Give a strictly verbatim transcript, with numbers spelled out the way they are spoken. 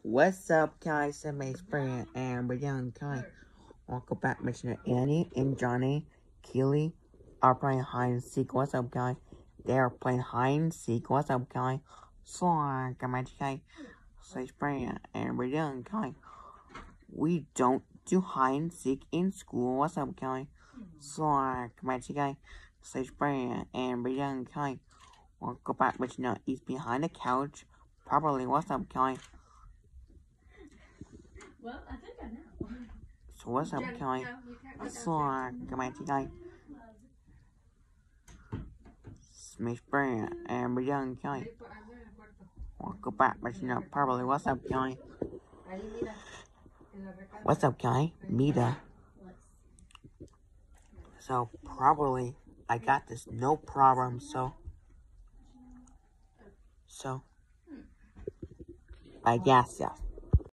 What's up, guys? I'm Mace Brand, and we're young guy. Welcome back, Missioner Andy and Johnny. Kealy are playing hide and seek. What's up, guy? They are playing hide and seek. What's up, guy? So, uh, come on, guy. Mace Brand, and we're young guy. We don't do hide and seek in school. What's up, guy? So, uh, come on, guy. Mace Brand, and we're young guy. Welcome back, Missioner. He's behind the couch. Probably. What's up, guy? Well, I think I know. So what's up, Kealy? So, uh, come on, guy. Smash Brand, and we're young, Kealy. Welcome back, but you know, probably. What's up, Kealy? What's up, Kealy? Mita. So, probably, I got this, no problem, so. So. I guess, yes.